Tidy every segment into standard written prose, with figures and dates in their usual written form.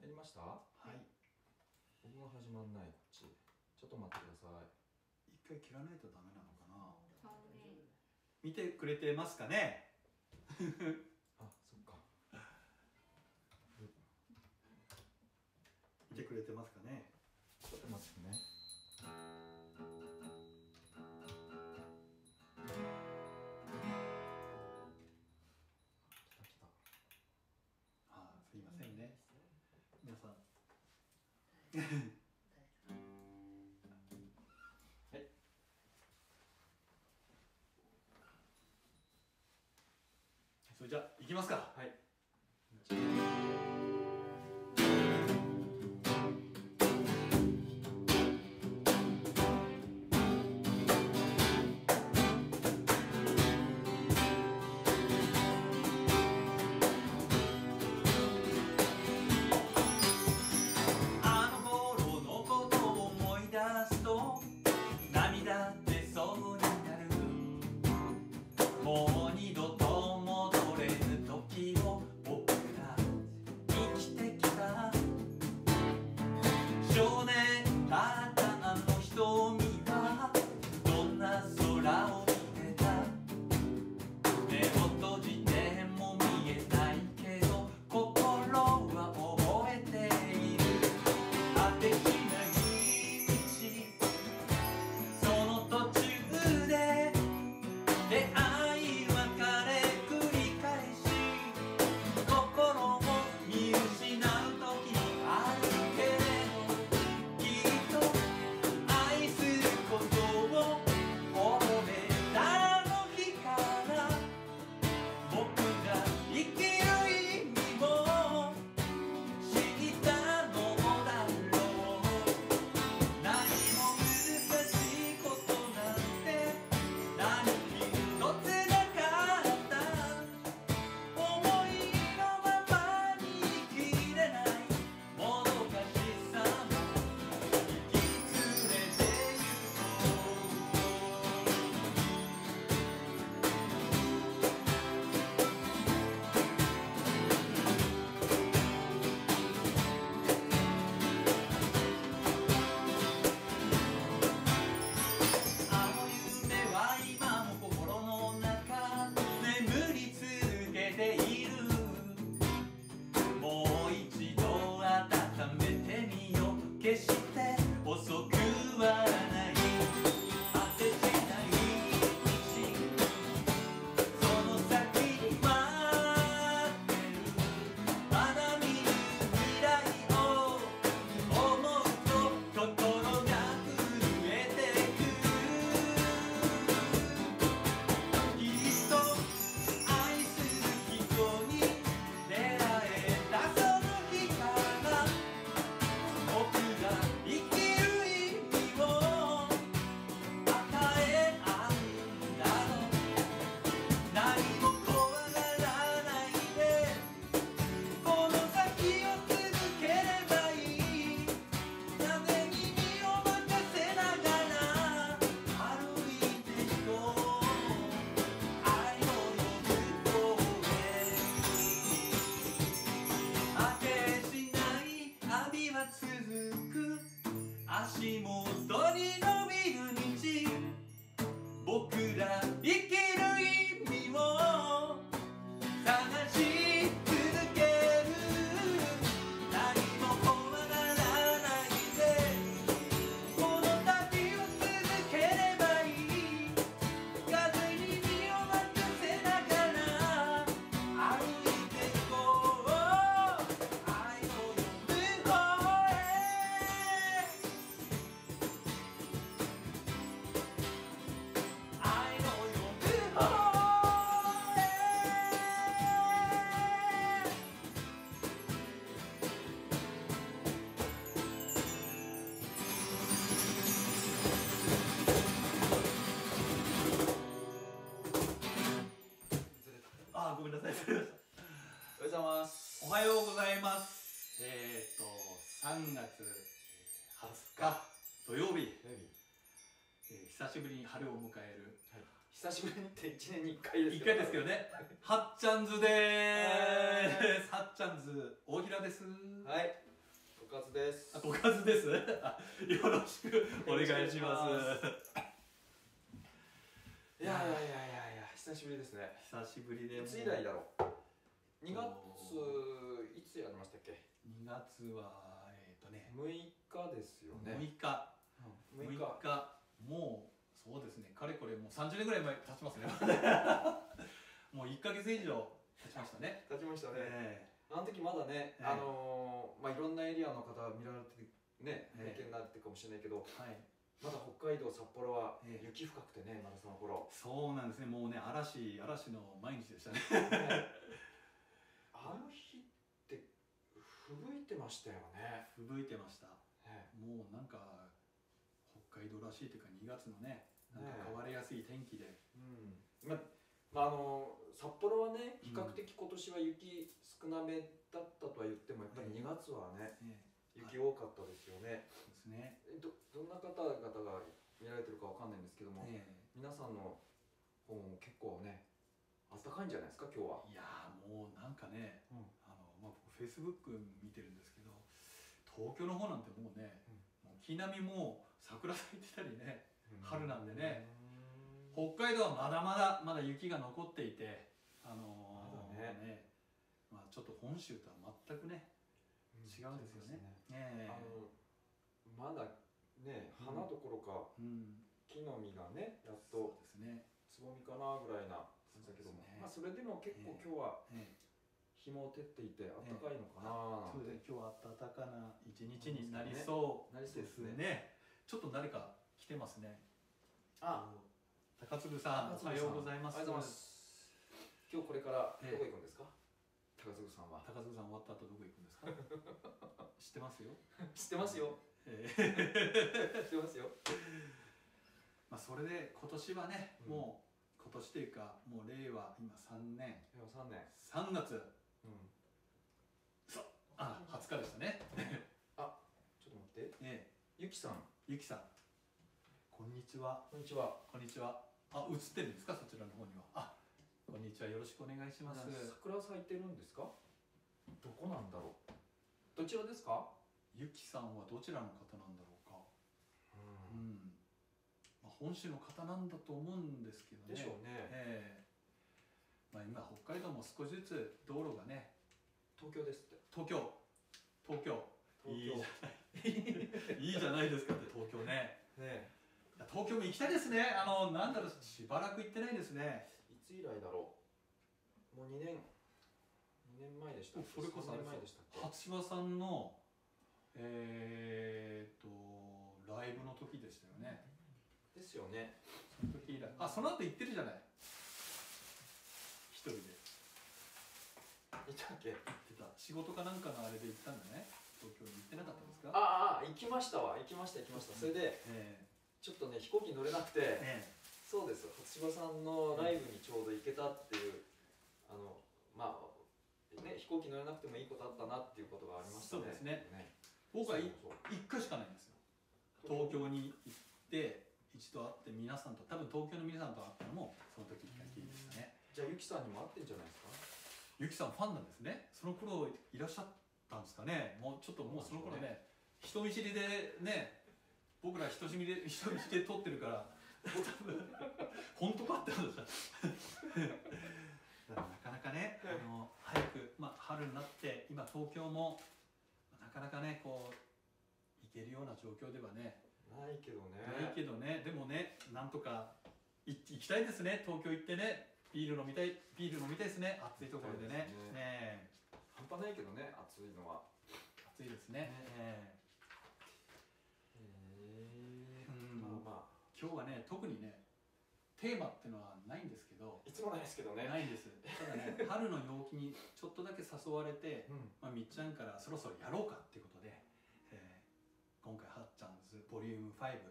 やりました？ はい。 僕が始まんないこっち。ちょっと待ってください。一回切らないとダメなのかな。 そうね。 見てくれてますかね。 あ、そっか。 見てくれてますかね。 ちょっと待ってね。来た。 ああ、すいませんね。皆さん。はい。それじゃあ行きますか。 はい。 涙出そうになる。もう二度と戻れぬ時を僕ら生きてきた。少年だったあの瞳はどんな空を見てた。目を閉じても見えないけど心は覚えている。果てしない出会い別れ繰り返し心を見失う時もあるけれど、きっと愛することを覚えたあの日から僕が生きる意味を知ったのだろう。何も難しいことなんて何一つなかった。思いのままに生きれないもどかしさも引き連れてゆあの夢は今も心の中眠り続けている。もう一度温めてみよう。決して遅くはない。果てしない道その先に待ってる。まだ見ぬ未来を思うと心が震えてく。きっと愛する人に出会えたその日から僕が生きる意味を与え合うんだろう。何も怖がらないでこの先を続ければいい。風に身を任せながら歩いていこう。愛の呼ぶ声果てしない旅は続く。足元に伸びる道僕ら生きる意味を探し続ける。何も怖がらないでこの旅を続ければいい。風に身を任せながら歩いていこう。愛を呼ぶ声愛の呼ぶ声あ、ごめんなさい。 おはようございます。 おはようございます。3月20日土曜日、久しぶりに春を迎える、 はい、久しぶりにって1年に1回です 1回ですけどね、はっちゃんずでーす。はっちゃんず大平です。 はい、 かずです。 ごかずです。よろしくお願いします。 いや久しぶりですね。 久しぶりで。 いつ以来だろう。2月いつやりましたっけ ？2月は 6日ですよね。 6日。もうそうですね。かれこれもう30年ぐらい前経ちますね。もう1ヶ月以上経ちましたね。 経ちましたね。あの時まだね、いろんなエリアの方見られてね、拝見になってるかもしれないけど、まだ北海道札幌は雪深くてね、まだその頃。 そうなんですね。もうね、嵐の毎日でしたね。 あの日って吹雪いてましたよね。 吹雪いてました。もうなんか北海道らしいというか2月のね、なんか変わりやすい天気で。 札幌はね、比較的今年は雪少なめだったとは言っても、やっぱり2月はね、雪多かったですよね。 そうですね。 どんな方々が見られてるかわかんないんですけども、皆さんの方も結構ね、暖かいんじゃないですか、今日は。 いやー、もうなんかね、僕フェイスブック見てるんですけど、東京の方なんてもうね、軒並みもう桜咲いてたりね、春なんでね。北海道はまだ雪が残っていて、ちょっと本州とは全くね違うんですよね。 まだね、花どころか木の実がね、やっとつぼみかなぐらいな感じだけども、それでも結構今日は日も照っていて暖かいのかな。 そうですね。今日は暖かな一日になりそうですね。ちょっと誰か来てますね。高嗣さん、おはようございます。 今日これからどこ行くんですか？高嗣さんは。 高嗣さん終わった後どこ行くんですか？知ってますよ。 知ってますよ。知ってますよ。 それで今年はね、もう今年というかもう令和今3年。3月。20日でしたね。 ちょっと待って。ゆきさん。こんにちは。映ってるんですか、そちらの方には。こんにちは、よろしくお願いします。 桜咲いてるんですか？どこなんだろう。どちらですか？ ゆきさんはどちらの方なんだろうか。本州の方なんだと思うんですけどね。 でしょうね。 今北海道も少しずつ道路がね。 東京ですって。 東京。いいじゃないですかって東京ね。東京も行きたいですね。なんだろう、しばらく行ってないですね。 いつ以来だろう。もう2年前でしたっけ。 それこそ初島さんのライブの時でしたよね。 ですよね。 その時以来。その後行ってるじゃない。一人で。 いたっけ？ 行ってた。仕事かなんかのあれで行ったんだね。東京に行ってなかったんですか？ 行きました。それでちょっとね、飛行機乗れなくて、そうです。初島さんのライブにちょうど行けたっていう、飛行機乗れなくてもいいことあったなっていうことがありましたね。 そうですね。僕は1回しかないんですよ。東京に行って一度会って皆さんと、多分東京の皆さんと会ったのもその時1回きりでしたね。 じゃあゆきさんにも会ってんじゃないですか？ ゆきさんファンなんですね。その頃いらっしゃったんですかね。もうその頃ね、人見知りでね、僕ら人見知りで撮ってるから本当かって話だ。なかなかね、早く、春になって今東京もなかなかねこう行けるような状況ではねないけどね。 でもね、なんとか行きたいですね。東京行ってね、ビール飲みたいですね。暑いところでね。 半端ないけどね、暑いのは。 暑いですね。今日はね、特にねテーマっていうのはないんですけど、 いつもないですけどね。 ないです。ただね、春の陽気にちょっとだけ誘われて、みっちゃんからそろそろやろうかっていうことで、今回はっちゃんズボリューム5、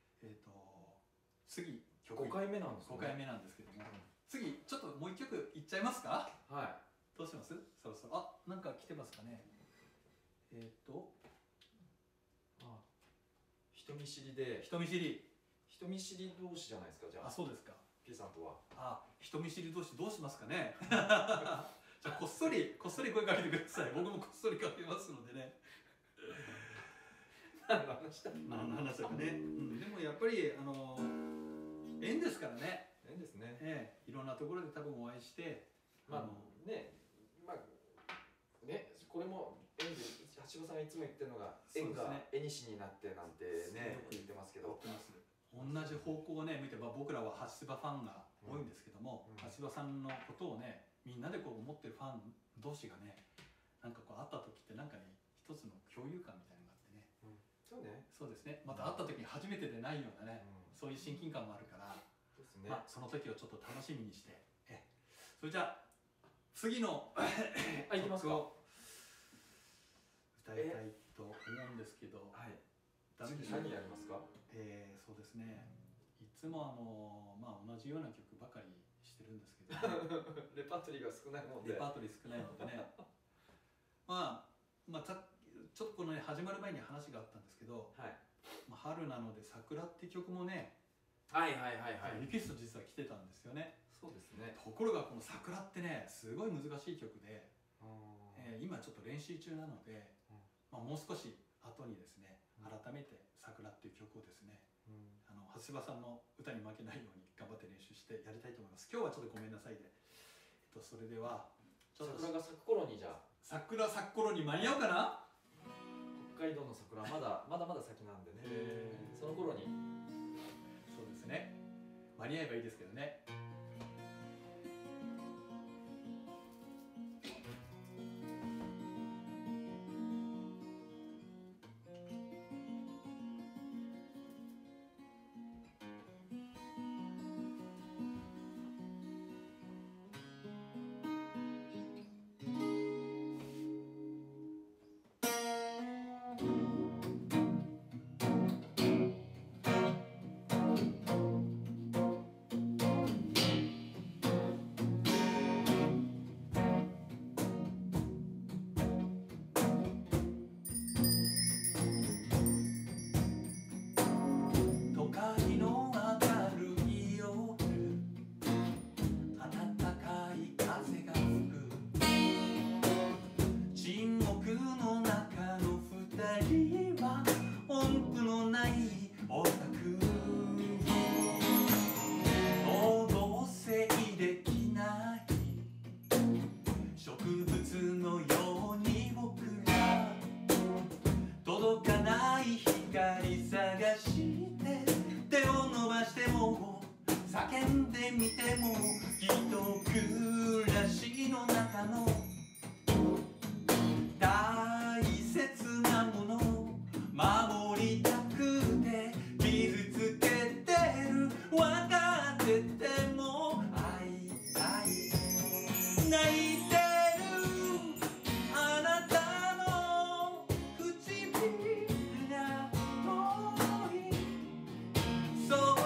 次 5回目なんですね。 5回目なんですけども、次ちょっともう1曲いっちゃいますか？どうします？そろそろ。なんか来てますかね。 人見知り同士じゃないですか。じゃあ。 そうですか。 P さんとは。 人見知り同士どうしますかね。じゃあこっそり声かけてください。僕もこっそりかけますのでね。 何の話だ何の話だかね、でもやっぱり縁ですからね。 縁ですね。 いろんなところで多分お会いして、 これも縁で、橋場さんがいつも言ってるのが、縁が縁になってなんてね言ってますけど、 同じ方向をね見て、僕らは橋場ファンが多いんですけども、橋場さんのことをねみんなでこう思ってるファン同士がね、なんかこう会った時ってなんかね一つの共有感みたいなのがあってね、 そうね、 そうですね。また会った時に初めてでないようなね、そういう親近感もあるから、その時をちょっと楽しみにして、それじゃあ次のいきますか。 歌いたいと思うんですけど、 ダメです。何やりますか。 そうですね。いつも同じような曲ばかりしてるんですけど、 レパートリーが少ないので。 レパートリー少ないのでね。ちょっとこのね始まる前に話があったんですけど、春なので桜って曲もね、リクエスト実は来てたんですよね。 そうですね。 ところがこの桜ってねすごい難しい曲で、今ちょっと練習中なので、もう少し後にですね改めて桜っていう曲をですね、橋場さんの歌に負けないように頑張って練習してやりたいと思います。今日はちょっとごめんなさいで、それでは桜が咲く頃に、じゃあ桜咲く頃に間に合うかな。 北海道の桜まだまだ先なんでね、その頃に。 そうですね、間に合えばいいですけどね。叫んでみてもきっと暮らしの中の大切なもの守りたくて傷つけてる分かってても会いたい泣いてるあなたの唇が遠いそう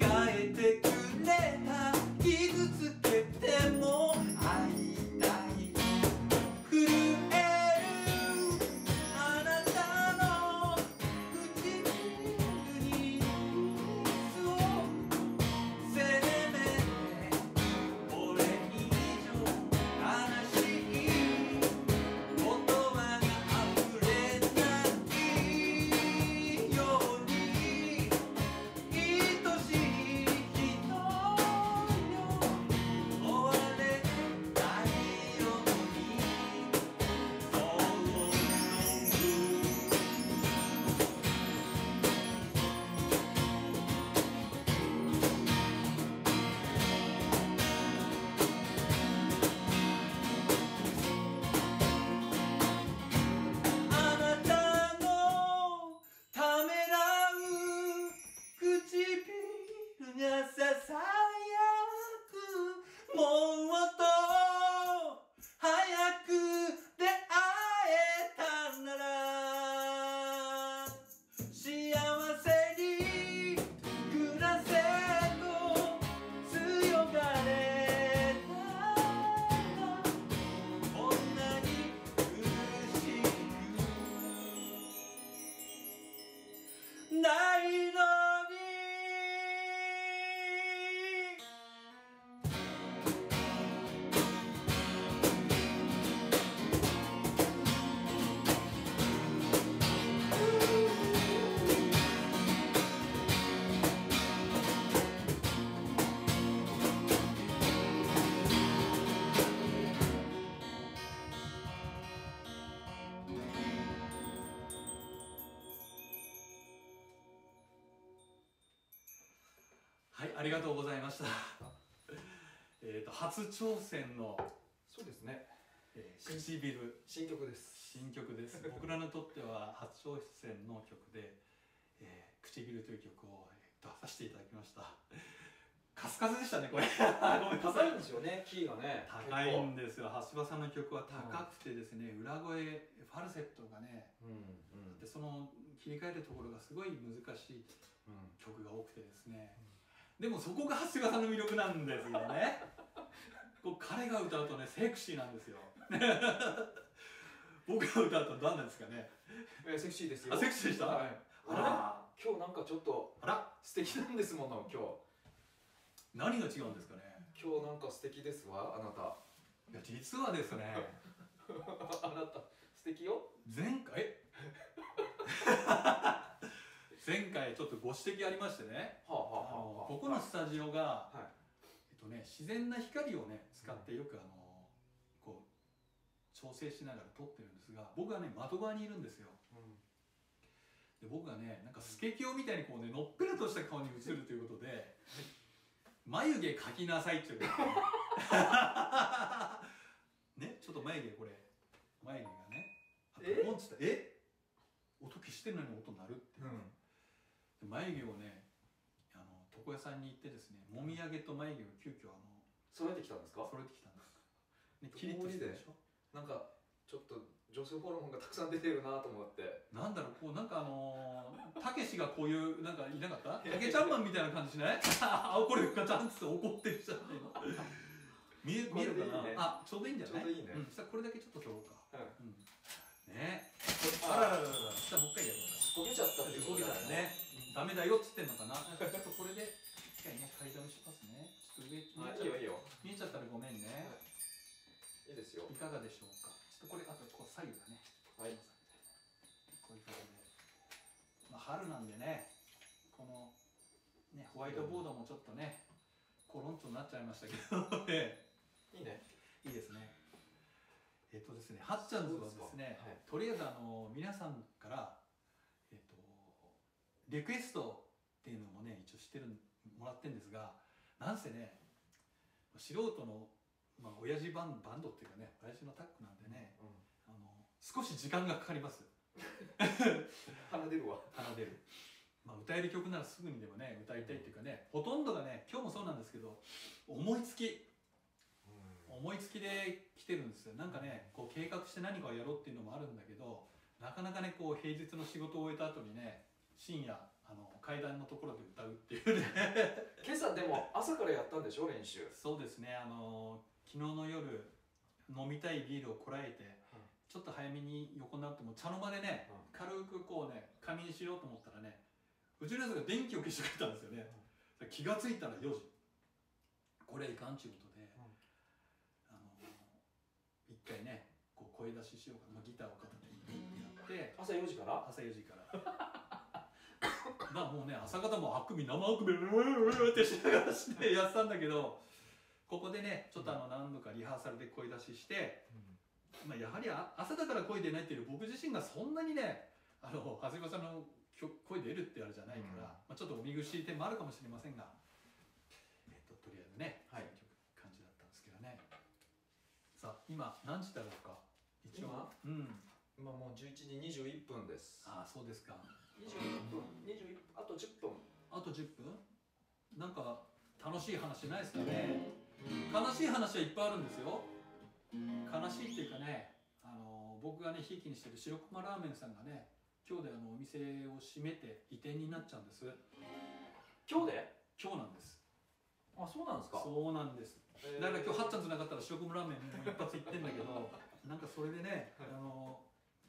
傷つけても会いたいありがとうございました。初挑戦のそうですね、 唇、 新曲です。 新曲です。僕らにとっては初挑戦の曲で、唇という曲を出させていただきました。カスカスでしたねこれ。ごめんなさい。 高いんですよね、キーがね。 高いんですよ。橋場さんの曲は高くてですね、裏声、ファルセットがね、でその切り替えるところがすごい難しい曲が多くてですね。でもそこが橋場さんの魅力なんですよね。こう彼が歌うとね、セクシーなんですよ。僕が歌うと何なんですかね。 セクシーですよ。 セクシーでした。 はい。今日なんかちょっと素敵なんですもの今日。 何が違うんですかね。 今日なんか素敵ですわ、あなた。 いや実はですね。 あなた素敵よ。 前回ちょっとご指摘ありましてね。ここのスタジオが自然な光をね使ってよくこう調整しながら撮ってるんですが、僕はね窓側にいるんですよ。で僕がねなんかスケキヨみたいにこうねのっぺらとした顔に映るということで。眉毛描きなさいって言うね、ちょっと眉毛これ眉毛がねポンっつった音消してるのに音鳴るっていう、眉毛をね床屋さんに行ってですね、もみあげと眉毛を急遽揃えてきたんですか。 揃えてきたんですね。キリッとしてるでしょ。 なんかちょっと女性ホルモンがたくさん出てるなと思って。 なんだろう、こうなんかたけしがこういうなんかいなかった？たけちゃんマンみたいな感じしない？あ、これガチャンって怒ってるじゃないの。見えるかな？あ、ちょうどいいんじゃない？ ちょうどいいね。 そしたらこれだけちょっと取ろうか。ね。 あらららら。 じゃあもう一回やろうか。 焦げちゃったって焦げちゃったね。ダメだよっつってんのかな。ちょっとこれで一回ね買いだめしますね。ちょっと上いいよ。 見えちゃったらごめんね。 いいですよ。 いかがでしょうか。ちょっとこれあとこう左右だね。 はい。 こういう感じで。まあ春なんでね、このねホワイトボードもちょっとねコロンチョになっちゃいましたけどね。 いいね。 いいですね。ですね、はっちゃんズはですね、とりあえず皆さんからリクエストっていうのもね一応してもらってるんですが、なんせね素人のまあ親父バンドっていうかね、親父のタッグなんでね、少し時間がかかります。 鼻出るわ。 鼻出る。まあ歌える曲ならすぐにでもね歌いたいっていうかね、ほとんどがね今日もそうなんですけど思いつきで来てるんですよ。なんかねこう計画して何かをやろうっていうのもあるんだけど、なかなかねこう平日の仕事を終えた後にね深夜階段のところで歌うっていうね。 今朝でも朝からやったんでしょ、練習。 そうですね。昨日の夜飲みたいビールをこらえて、ちょっと早めに横になっても茶の間でね、軽くこうね仮眠しようと思ったらね、うちのやつが電気を消してくれたんですよね。気がついたら4時。これいかんちゅうことで、一回ねこう声出ししようかな、ギターを片手にやって朝4時から。 まあもうね朝方も生あくびってしながらしてやってたんだけど、ここでねちょっと何度かリハーサルで声出しして、まあやはり朝だから声出ないっていう僕自身がそんなにね長谷川さんの声出るってあれじゃないから、まあちょっとお見苦しい点もあるかもしれませんが、とりあえずね、そういう感じだったんですけどね。さあ今何時だろうか。 今もう11時21分です。 ああそうですか。 21分、あと10分。 あと10分？なんか楽しい話ないですかね。悲しい話はいっぱいあるんですよ。悲しいっていうかね、僕がねひいきにしてる白熊ラーメンさんがね今日でお店を閉めて移転になっちゃうんです。 今日なんです。 あ、そうなんですか。 そうなんです。だから今日はっちゃんつながったら白熊ラーメンも一発いってんだけど、なんかそれでね、なんだろ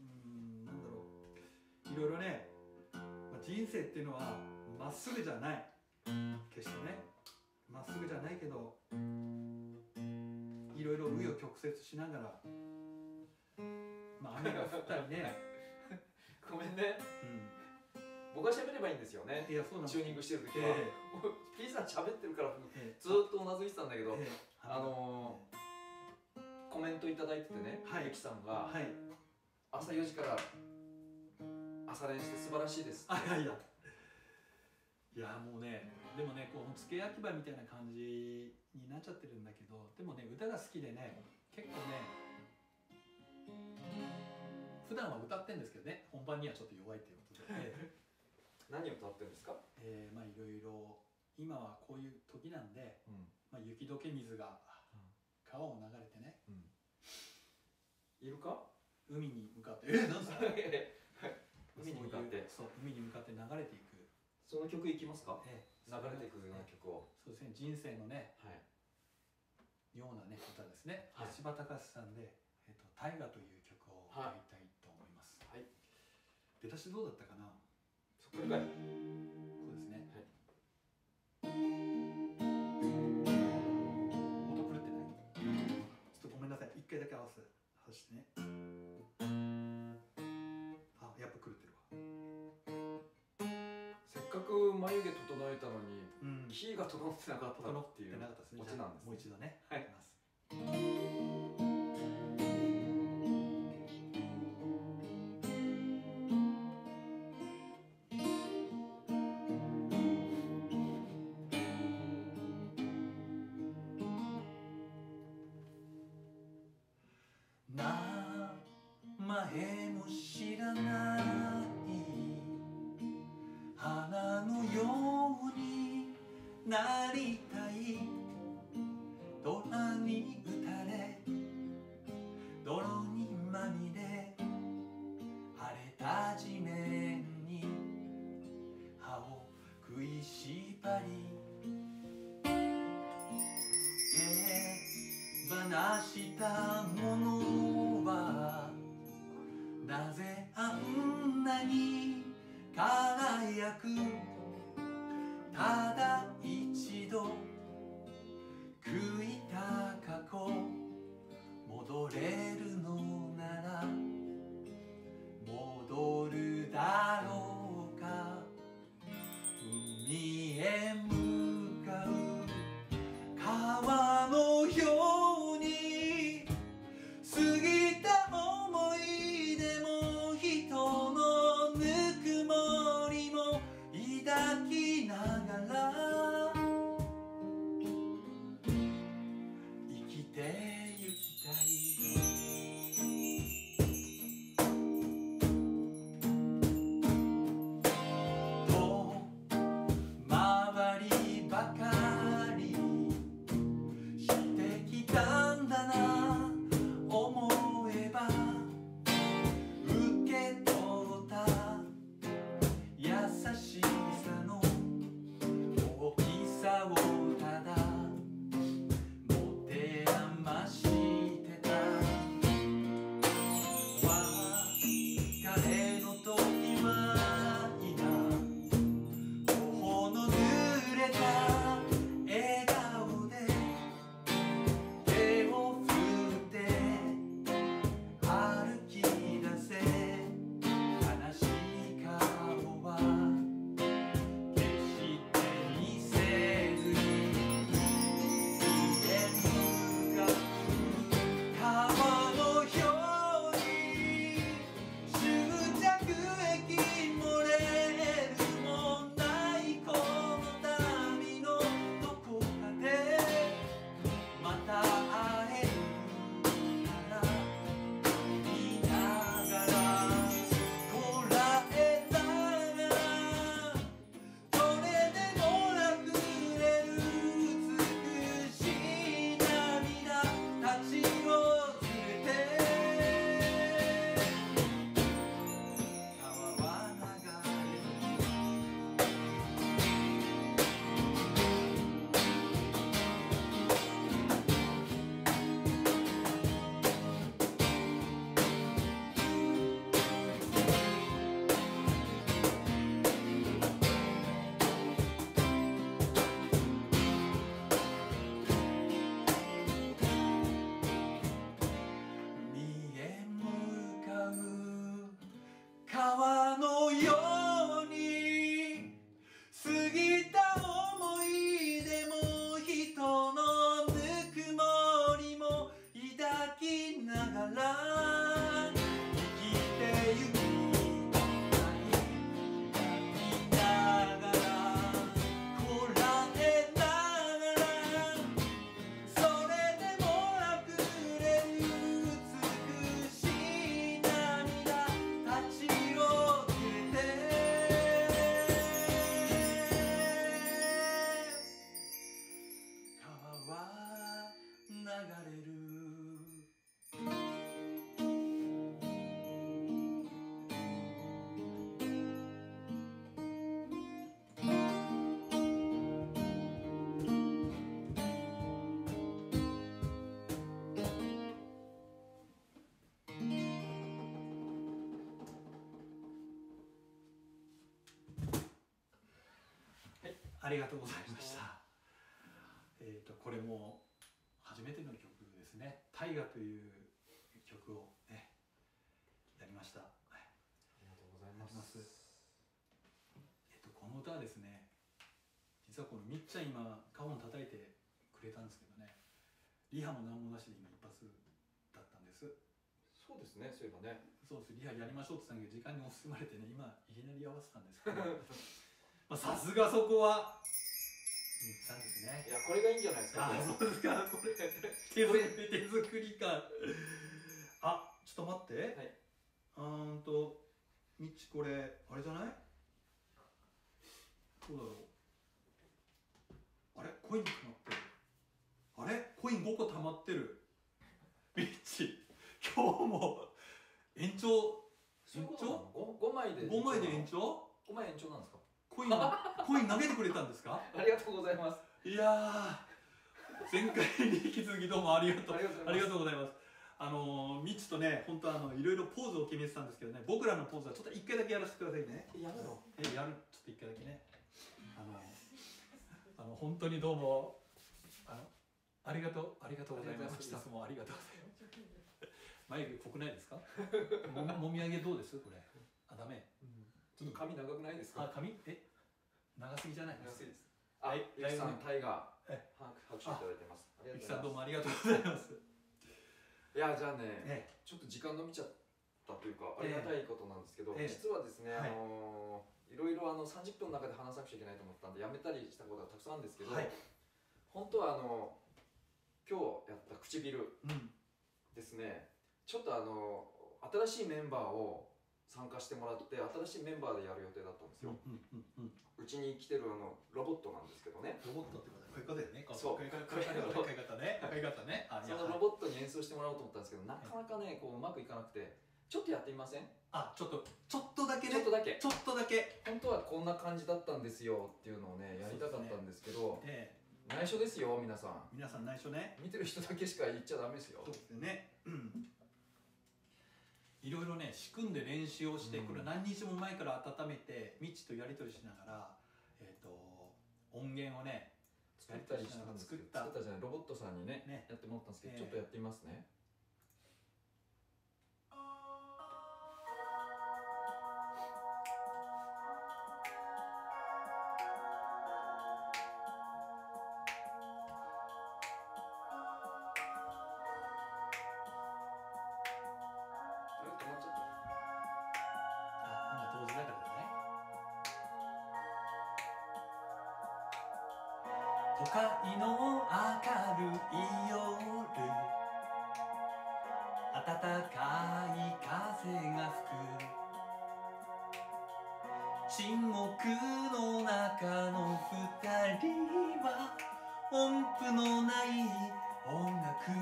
う、いろいろね、人生っていうのはまっすぐじゃない、決してねまっすぐじゃないけど、いろいろ紆余曲折しながら、まあ雨が降ったりねごめんね、僕が喋ればいいんですよね。 いやそうなんです。 チューニングしてる時は、P さん喋ってるからずっとうなずいてたんだけど、コメントいただいててね、ゆきさんが朝4時から朝練して素晴らしいですって。 いやもうねでもねこう付け焼き場みたいな感じになっちゃってるんだけど、でもね歌が好きでね結構ね普段は歌ってんですけどね、本番にはちょっと弱いということで何を歌ってるんですか？ まあいろいろ今はこういう時なんで、まあ、雪解け水が川を流れてね、 いるか海に向かってなんですか海に向かって、 そう海に向かって流れていく、 その曲いきますか？流れていくような曲を。 そうですね、人生のね、ようなね歌ですね。橋場隆さんで大河という曲を歌いたいと思います。はい。出だしどうだったかな？ そこからこうですね。はい。音狂ってない？ちょっとごめんなさい。一回だけ合わせしてね。あ、やっぱ狂ってるわ。 せっかく眉毛整えたのに、キーが整ってなかったっていうオチなんですね。 もう一度ね。はい。名前も知らない花のようになりたい、虎に打たれ泥にまみれ荒れた地面に歯を食いしばり、手放したものはなぜあんなに輝く、ただ一度悔いた過去戻れるのなら戻るだろうか、海へ向かう川のように過ぎた思い出も人のぬくもりも抱きながらありがとうございました。これも初めての曲ですね。大河という曲をねやりました。ありがとうございます。 この歌はですね、実はこのみっちゃん今カホン叩いてくれたんですけどね、リハも何もなしで今一発だったんです。 そうですね、そういえばね。 そうです、リハやりましょうって言ったんだけど時間に押しまれてね、今いきなり合わせたんですけどさすがそこはみっちゃんですね。 いや、これがいいんじゃないですか。 そうですか、これ手作り感。あ、ちょっと待って、はい、みっち、これあれじゃない？どうだろう。あれ、コイン溜まってる。あれ、コイン5個溜まってる。みっち、今日も延長 5枚で延長 5枚延長なんですか？ コイン投げてくれたんですか？ ありがとうございます。 いやー、前回に引き続きどうもありがとうございます。みっちとね、本当いろいろポーズを決めてたんですけどね、僕らのポーズはちょっと1回だけやらせてくださいね。 やめろ。 ちょっと1回だけね。本当にどうもありがとうございます。いつもありがとうございます。眉毛濃くないですか？もみあげどうです？これ。あ、ダメ。 ちょっと髪長くないですか？ あ、髪長すぎじゃないですか？ 長すぎです。はい、ゆきさん、タイガー拍手いただいてます。 ゆきさんどうもありがとうございます。 いや、じゃあね、ちょっと時間伸びちゃったというかありがたいことなんですけど、実はですね、いろいろ30分の中で話さなくちゃいけないと思ったんでやめたりしたことがたくさんあるんですけど、本当は今日やった唇ですね、ちょっと新しいメンバーを参加してもらって新しいメンバーでやる予定だったんですよ。うちに来てるロボットなんですけどね。 ロボットってことだよね。 そう、 買い方ね。 そのロボットに演奏してもらおうと思ったんですけど、なかなかねこううまくいかなくて、ちょっとやってみません？ ちょっとだけね。 ちょっとだけ。 本当はこんな感じだったんですよっていうのをねやりたかったんですけど、内緒ですよ皆さん。 皆さん内緒ね。 見てる人だけしか言っちゃダメですよ。 そうですよね。いろいろね仕組んで練習をして、これ何日も前から温めてみっちとやり取りしながら音源をね作ったりしたんですけど、作ったじゃない、ロボットさんにねやってもらったんですけど、ちょっとやってみますね。 都会の明るい夜、暖かい風が吹く、沈黙の中の二人は音符のない音楽、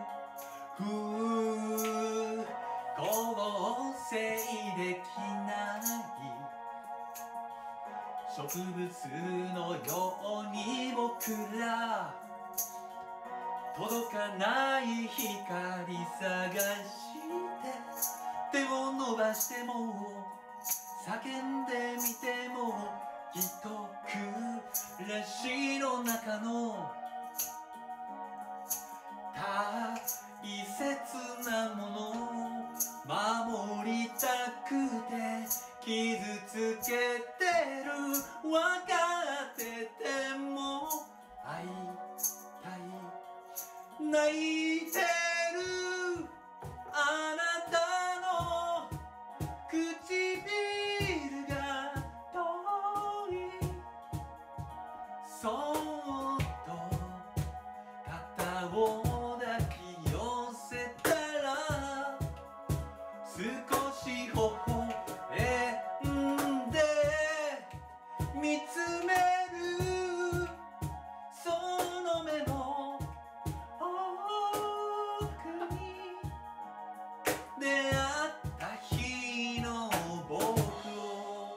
構成できない植物のように僕ら届かない光探して手を伸ばしても叫んでみてもきっと暮らしの中の大切なものを守りたくて傷つけてる、分かってても会いたい、泣いてるあなたの唇が遠い、そっと肩を抱き寄せたら少し微笑んで見つめる、その目の奥に出会った日の僕を。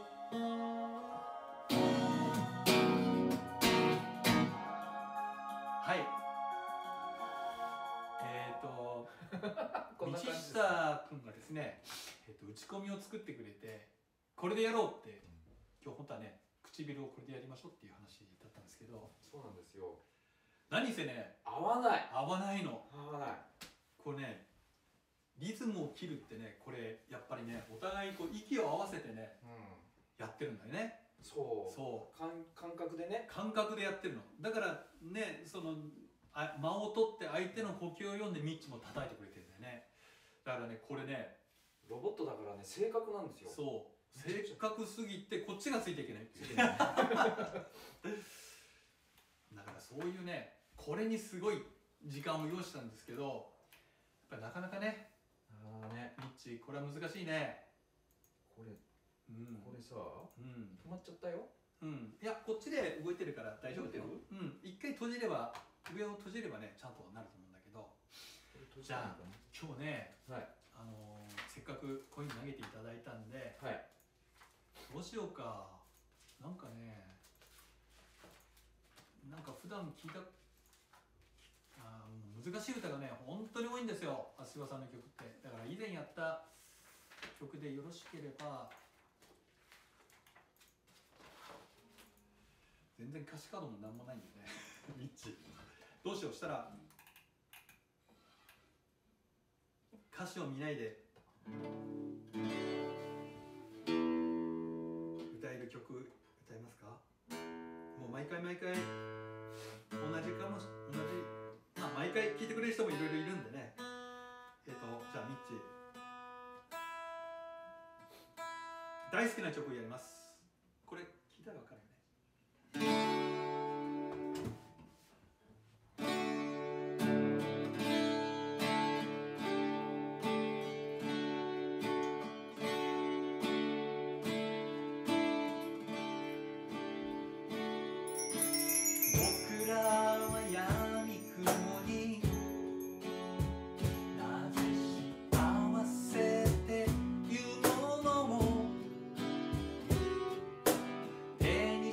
道下君がですね、打ち込みを作ってくれて、これでやろうって今日本当はね口唇をこれでやりましょうっていう話だったんですけど、 そうなんですよ。 何せね合わない。 合わないの。 合わない。 これね、リズムを切るってね、これやっぱりね、お互いこう息を合わせてね、やってるんだよね。そう感覚でね、 感覚でやってるのだからね、その間を取って相手の呼吸を読んでミッチも叩いてくれてるんだよね。だからね、これね、 ロボットだからね、正確なんですよ。 そう正確すぎてこっちがついていけないだからそういうね、これにすごい時間を要したんですけど、やっぱりなかなかね、ミッチこれは難しいね。 これさ、止まっちゃったよ。 いや、こっちで動いてるから大丈夫だよ。一回閉じれば、上を閉じればね、ちゃんとなると思うんだけど。じゃあ今日ね、せっかくコイン投げていただいたんで、どうしようか。なんかね、なんか普段聞いた難しい歌がね、本当に多いんですよ、芦羽さんの曲って。だから以前やった曲でよろしければ、全然歌詞カードもなんもないんでねミッチどうしよう。したら歌詞を見ないで歌える曲歌えますか？もう毎回同じ毎回聴いてくれる人もいろいろいるんでね。じゃあミッチ大好きな曲をやります。これ聞いたら分かるよね。 僕らは闇雲になぜ幸せっていうものを手に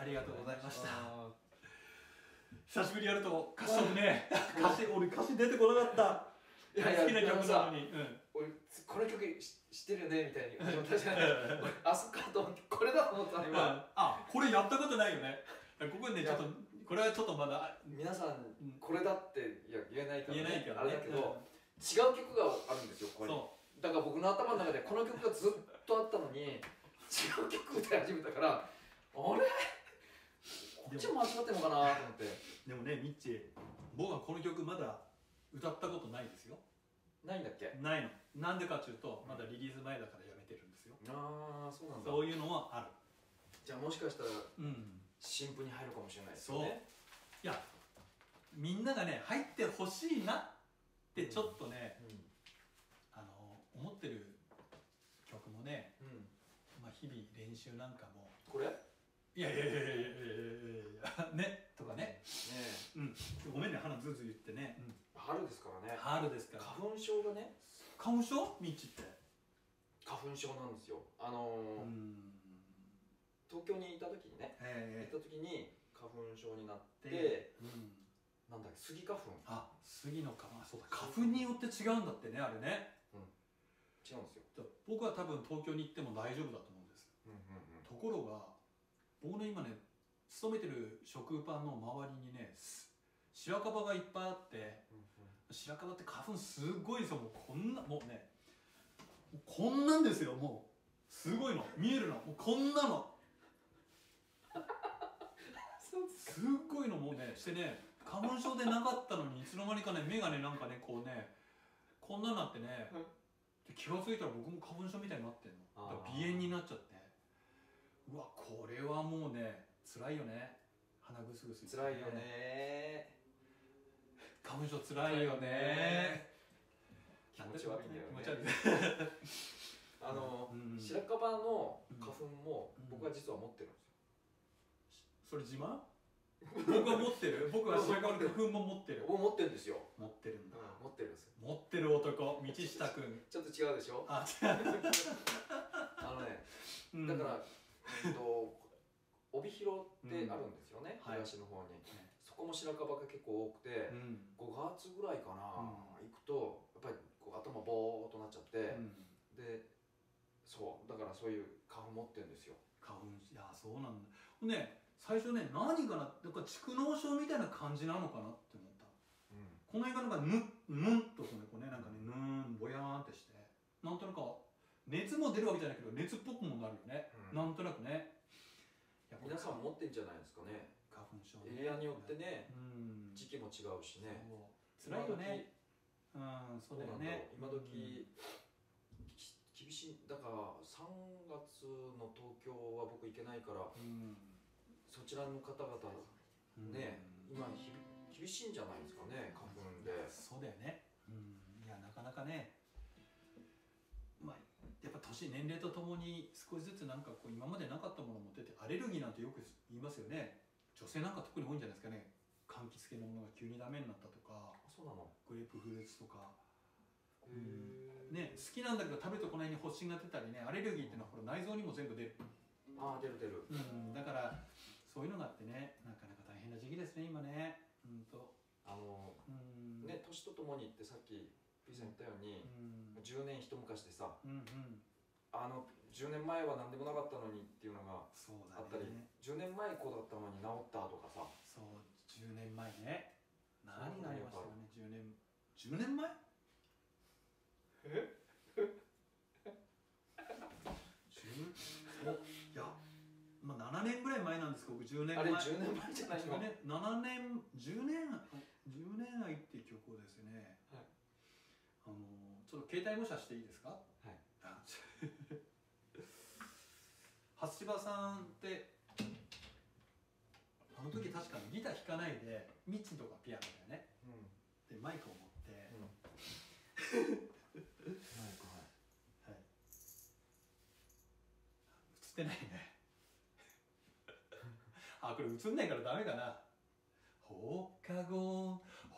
ありがとうございました。久しぶりやると歌詞ね、俺歌詞出てこなかった。好きな曲なのに。 俺この曲知ってるよねみたいに始まったじゃない。あ、そっかと思ってこれだと思った今。 あ、これやったことないよね。ここねちょっとこれはちょっとまだ皆さんこれだって言えないからね。あれだけど違う曲があるんですよここに。だから僕の頭の中でこの曲がずっとあったのに違う曲歌い始めたから、あれこっちも間違ってんのかなと思って。 でもねミッチー、僕はこの曲まだ歌ったことないですよ。 ないんだっけ？ ないの。なんでかっていうとまだリリース前だからやめてるんですよ。 ああ、そうなんだ。 そういうのはある。 じゃあもしかしたら新譜に入るかもしれないですよね。 いや、みんながね入ってほしいなってちょっとね、思ってる曲もね、まあ日々練習なんかもこれいやねとかね、ごめんね鼻ずず言ってね、 春ですからね。 春ですから花粉症がね。 花粉症？ミッチって花粉症なんですよ。東京にいた時にね、花粉症になって、なんだっけ、スギ花粉。 あ、スギの花粉、そうだ、花粉によって違うんだってね、あれね。 違うんですよ。 僕は多分東京に行っても大丈夫だと思うんです。ところが僕の今ね勤めてる食パンの周りにね白樺がいっぱいあって、白樺って花粉すごいですよ。もうこんな、もうねこんなんですよ。もうすごいの見えるの、もうこんなのすっごいのもうねしてね、花粉症でなかったのにいつの間にかね目がねなんかねこうねこんなになってね、で気が付いたら僕も花粉症みたいになってんの。だから鼻炎になっちゃって、うわこれはもうね辛いよね。鼻ぐすぐす辛いよね。 花粉症辛いよね。 気持ち悪いんだよね。 気持ち悪い。 白樺の花粉も僕は実は持ってるんですよ。 それ自慢？僕は持ってる。僕は白樺の花粉も持ってる。 僕持ってるんですよ。 持ってるんだ。 持ってるんです。 持ってる男、道下くん。 ちょっと違うでしょ。あ、違う。だから帯広ってあるんですよね。東の方に。そこも白樺が結構多くて、5月ぐらいかな行くとやっぱり頭ボーっとなっちゃって、で、そうだからそういう花粉持ってるんですよ。 花粉、いやそうなんだ。ね、最初ね何かな、なんか蓄膿症みたいな感じなのかなって思った。この映画なんかぬんとこうねなんかねぼやーんってして、なんとなく熱も出るわけじゃないけど熱っぽくもなるよね。なんとなくね。 皆さん持ってんじゃないですかね。 花粉症エリアによってね、時期も違うしね。 辛いよね。そうだよね。 今時厳しい。だから3月の東京は僕行けないから、そちらの方々ね今厳しいんじゃないですかね、花粉で。 そうだよね。いやなかなかね、まあやっぱ年齢とともに少しずつなんかこう今までなかったものも出て、アレルギーなんてよく言いますよね。女性なんか特に多いんじゃないですかね。柑橘系のものが急にダメになったとか。 そうなの。 グレープフルーツとか。ね、好きなんだけど食べてこないに発疹が出たりね、アレルギーっていうのはこれ内臓にも全部出る。 ああ出る。 だからそういうのがあってね、なかなか大変な時期ですね今ね。ね年とともにってさっき P さん言ったように、10年一昔でさ、10年前は何でもなかったのにっていうのがあったり、10年前こうだったのに治ったとかさ。 そう、10年前ね。何がありましたかね、10年前？いや、まあ7年ぐらい前なんですけど、僕10年前。 あれ10年前じゃないの ？7年、10年愛っていう曲をですね、ちょっと携帯模写していいですか？はい。初芝さんってあの時確かにギター弾かないでミッチンとかピアノだよね。でマイクを持って、マイク、はい。映ってないね。あ、これ映んないからダメかな。放課後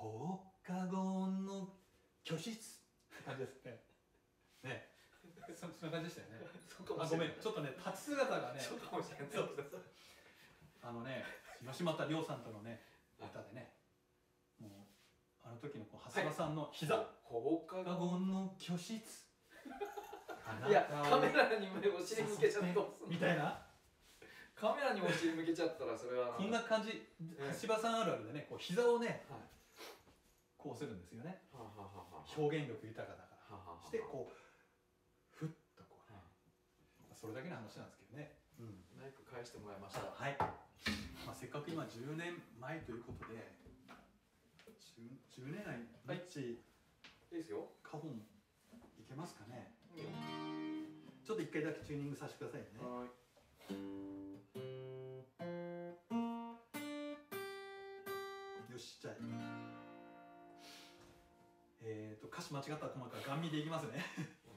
の教室って感じですね。ね、そんな感じでしたよね。あ、ごめん、ちょっとね立ち姿がね。 そうかもしれない。 吉又亮さんとのね歌でね、もうあの時のこう橋場さんの膝、 放課後の居室、 いやカメラにお尻向けちゃったみたいな、 カメラにお尻向けちゃったらそれはこんな感じ、橋場さんあるあるでね、こう膝をね、こうするんですよね。表現力豊かだからしてこうふっとこうね、それだけの話なんですけどね。 マイク返してもらいました。 はい。せっかく今10年前ということで、10年来リッチいいですよ。 カホンいけますかね。ちょっと一回だけチューニングさせてくださいね。よし、じゃあ歌詞間違ったら困るからガン見でいきますね。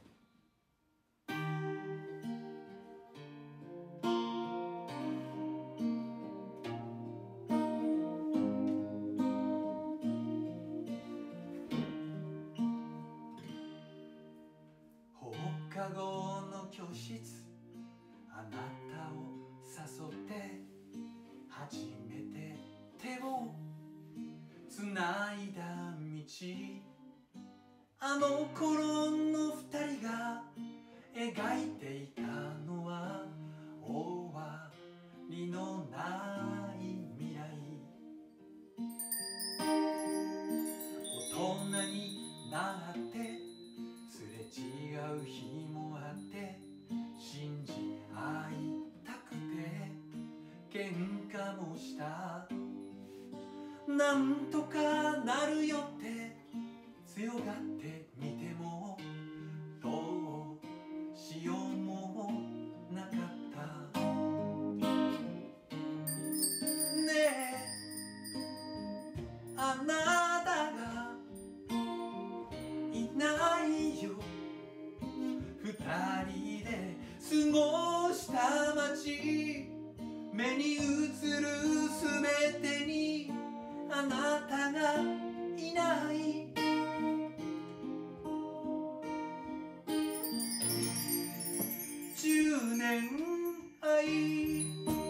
放課後の教室、あなたを誘って初めて手をつないだ道、あの頃の二人が描いていたのは終わりのない未来。大人になってすれ違う日もあって、信じ合いたくて喧嘩もした。なんとかなるよって強がってみてもどうしようもなかった。ねえあなたがいないよ、二人で過ごした街、目に映るすべてにあなたがいない。10年愛、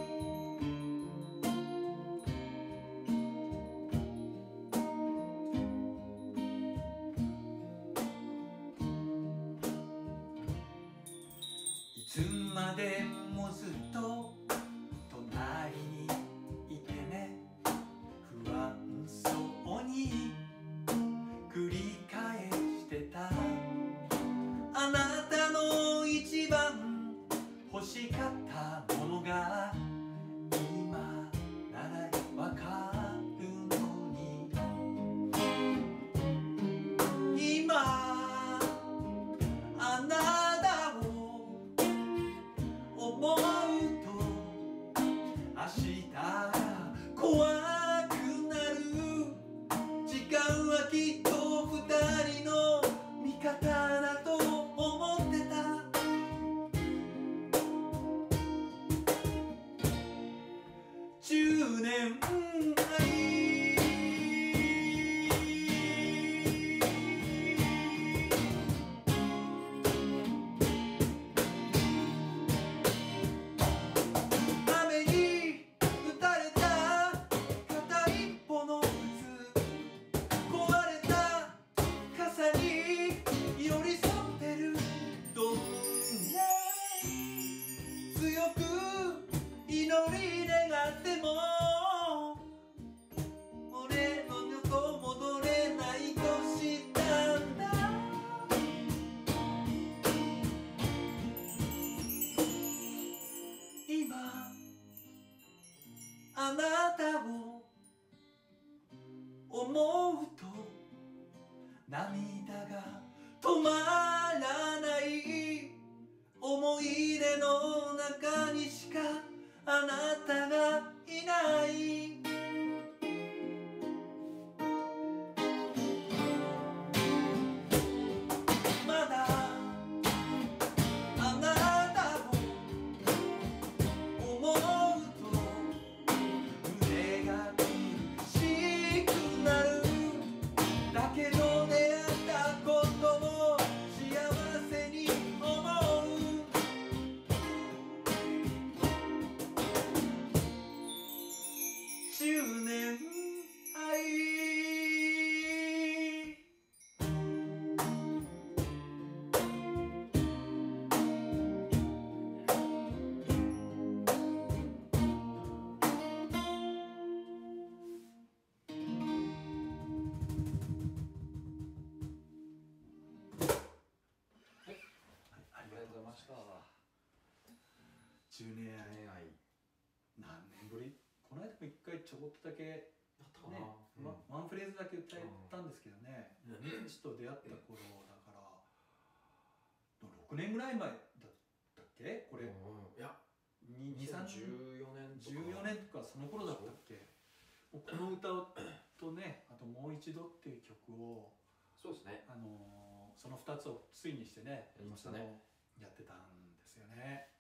いつまでもずっと隣にいてね、不安そうに繰り返してた。あなたの一番欲しかったものが今ならわかるのに、今あなたを思うと明日が怖くなる。時間はきっと二人の味方だと思ってた。10年愛、雨に打たれた片一方の靴、壊れた傘に寄り添ってる。どんな強く祈り願っても俺の横戻れないとしたんだ。今あなたを思うと涙が止まらない。思い出の中にしかあなたがいない。まだあなたを思うと胸が苦しくなる。だけど出会ったした。 10年愛何年ぶり、この間も1回ちょこっとだけやったかな、 ワンフレーズだけ歌えたんですけどね、ミッチと出会った頃だから6年ぐらい前だったっけこれ。 いや 2014 年年とかその頃だったっけ。この歌とね、あともう一度っていう曲を、 そうですね、 その2つをついにしてね、 やりましたね、 やってたんですよね。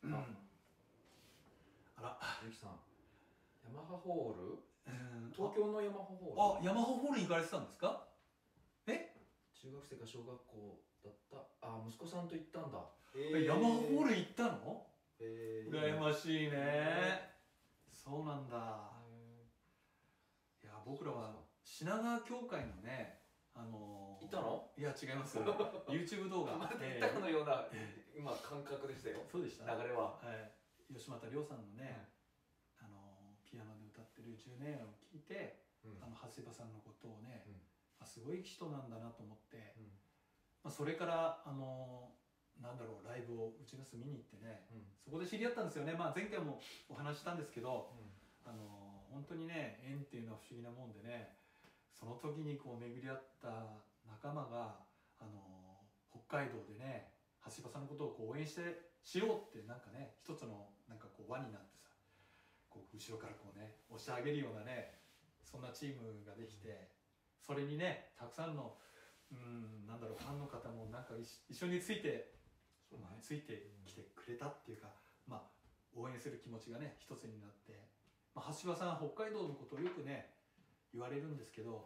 あら、 ゆきさん、ヤマハホール、東京のヤマハホール。 あ、ヤマハホールに行かれてたんですか。え、 中学生か小学校だった。あ、息子さんと行ったんだ。 ヤマハホール行ったの。羨ましいね。そうなんだ。いや、僕らは品川教会のね、 行ったの？ いや違います。YouTube 動画。 また行ったかのような今感覚でしたよ。 そうでした。 流れは。 吉又亮さんのね、ピアノで歌ってる10年を聞いて、長谷場さんのことをね、すごい人なんだなと思って、それからなんだろう、ライブをうちの住みに行ってね、そこで知り合ったんですよね。前回もお話したんですけど、本当にね、縁っていうのは不思議なもんでね、その時にこう巡り合った仲間が北海道でね、橋場さんのことをこう応援してしようって、なんかね、一つのなんかこう輪になってさ、こう後ろからこうね押し上げるようなね、そんなチームができて、それにねたくさんのなんだろう、ファンの方もなんか一緒についてきてくれたっていうか、応援する気持ちがね一つになって、橋場さん北海道のことをよくね言われるんですけど、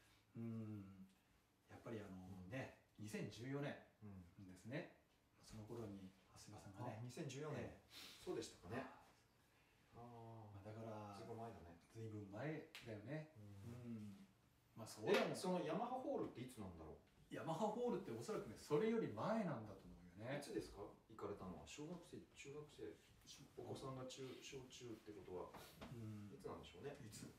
やっぱりね2014年ですね、その頃に橋場さんがね、 2014年、そうでしたかね。 だからずいぶん前だね。 ずいぶん前だよね。そうだもん。そのヤマハホールっていつなんだろう。 ヤマハホールっておそらくね、それより前なんだと思うよね。 いつですか、行かれたのは。小学生、中学生、お子さんが小中ってことは、いつなんでしょうね。 いつ、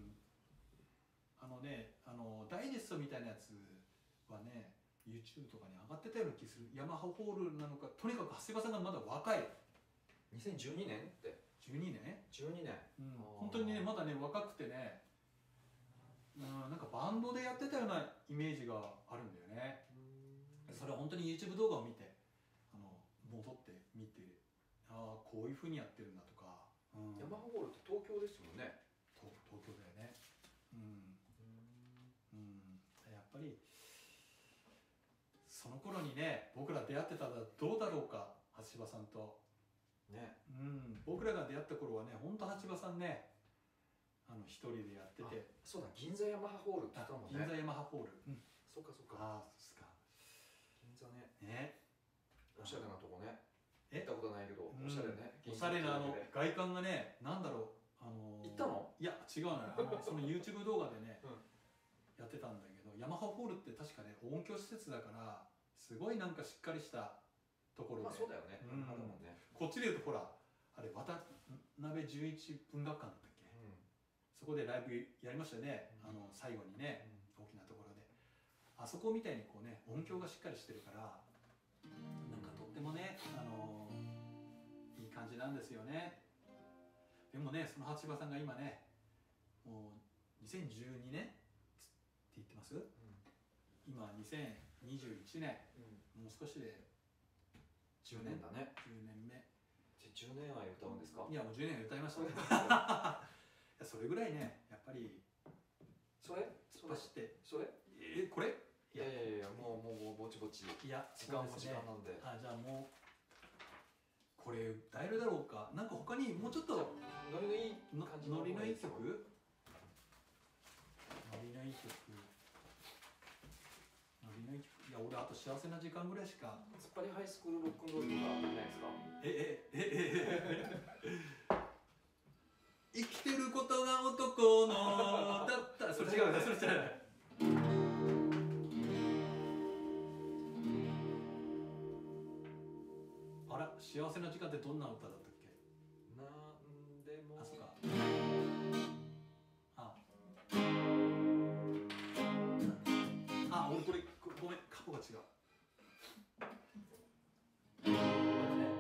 ダイジェストみたいなやつはね YouTube とかに上がってたような気する。ヤマハホールなのか、とにかく長谷川さんがまだ若い。 2012年って 12年 12年、 本当にねまだね若くてね、なんかバンドでやってたようなイメージがあるんだよね。それは本当に YouTube 動画を見て戻って見て、こういうふうにやってるんだとか。 ヤマハホールって東京ですもんね。 東京だよね。やっぱりその頃にね僕ら出会ってたらどうだろうか、橋場さんとね。僕らが出会った頃はね、本当橋場さんね一人でやってて。 そうだ、銀座ヤマハホールって言ったもんね。 銀座ヤマハホール。 そうかそうか。 そうですか。 銀座ね。おしゃれなとこね。行ったことないけど、おしゃれね。 おしゃれな外観がね、なんだろう、 行ったの？ いや違うのよ。その YouTube 動画でねやってたんだけど、ヤマハホールって確かね音響施設だからすごいなんかしっかりしたところで。 そうだよね。 こっちでいうとほらあれ渡辺11文学館だったっけ、そこでライブやりましたよね。最後にね、大きなところであそこみたいにこうね音響がしっかりしてるから、なんかとってもねいい感じなんですよね。でもね、その橋場さんが今ねもう2012年って言ってます、今2021年、もう少しで 10年だね。 10年目。 10年愛歌うんですか？ いやもう10年歌いましたね。それぐらいね、やっぱりそれしてそれこれいやもうぼちぼち。 いや時間も時間なんで。 じゃあもうこれ歌えるだろうか。なんか他にもうちょっとノリのいい感じのノリのいい曲、ノリのいい曲、いや俺あと幸せな時間ぐらいしか。 ツッパリハイスクールロックンロールとかないですか？ 生きてることが男のだったらそれ違うね。それ違うね。あら、幸せな時間ってどんな歌だったっけ？ なんでも。 そうか。俺これごめん、過去が違う。待ってね。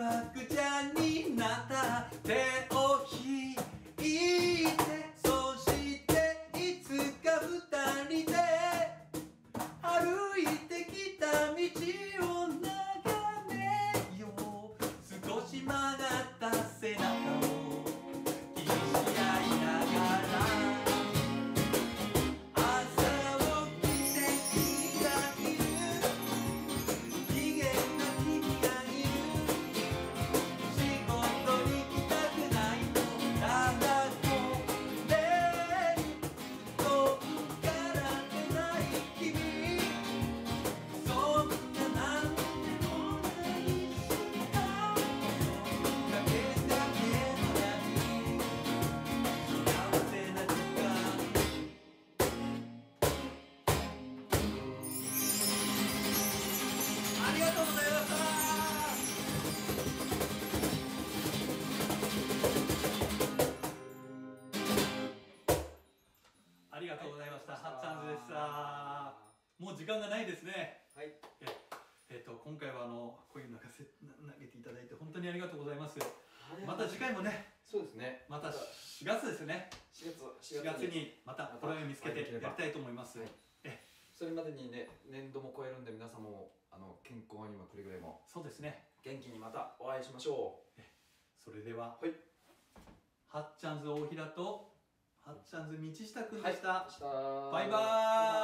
わくちゃになった手を引いて、そしていつか二人で歩いてきた道を眺めよう。少し曲がった背中を気にし合いながら、朝起きて君がいる、機嫌な君がいる、仕事に行きたくないの、ただこれ遠くから出ない君、そんななんでもない瞬間、かけだけのない幸せな時間。ありがとうございました。 ありがとうございました。はっちゃんずでした。もう時間がないですね。 はい。 今回はこういうの投げていただいて本当にありがとうございます。また次回もね、 そうですね。 また4月ですね。4月にまたこれを見つけてやりたいと思います。 それまでにね、年度も超えるんで、皆さんも健康にもくれぐれもそうですね。 元気にまたお会いしましょう。 それでは、 はい。 はっちゃんず大平とはっちゃんず道下くんでした。 はい。 バイバーイ。